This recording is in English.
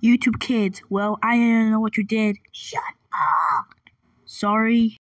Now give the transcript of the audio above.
YouTube kids, well, I didn't know what you did. Shut up. Sorry.